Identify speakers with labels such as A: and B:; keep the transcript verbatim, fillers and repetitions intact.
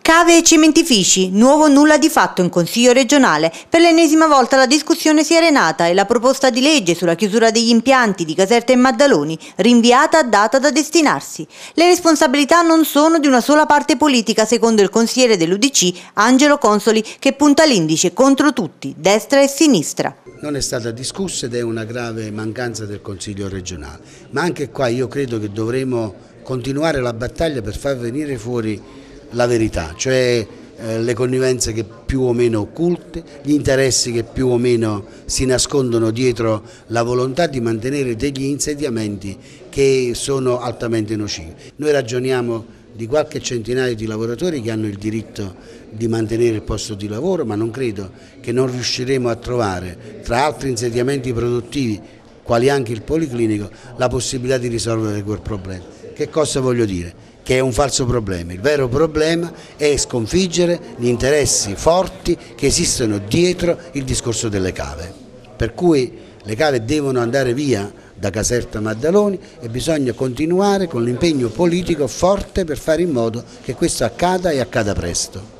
A: Cave e cementifici, nuovo nulla di fatto in Consiglio regionale. Per l'ennesima volta la discussione si è arenata e la proposta di legge sulla chiusura degli impianti di Caserta e Maddaloni rinviata a data da destinarsi. Le responsabilità non sono di una sola parte politica, secondo il consigliere dell'U D C Angelo Consoli, che punta l'indice contro tutti, destra e sinistra.
B: Non è stata discussa ed è una grave mancanza del Consiglio regionale, ma anche qua io credo che dovremo continuare la battaglia per far venire fuori la verità, cioè eh, le connivenze che più o meno occulte, gli interessi che più o meno si nascondono dietro la volontà di mantenere degli insediamenti che sono altamente nocivi. Noi ragioniamo di qualche centinaio di lavoratori che hanno il diritto di mantenere il posto di lavoro, ma non credo che non riusciremo a trovare tra altri insediamenti produttivi, quali anche il policlinico, la possibilità di risolvere quel problema. Che cosa voglio dire? Che è un falso problema. Il vero problema è sconfiggere gli interessi forti che esistono dietro il discorso delle cave. Per cui le cave devono andare via da Caserta Maddaloni e bisogna continuare con l'impegno politico forte per fare in modo che questo accada e accada presto.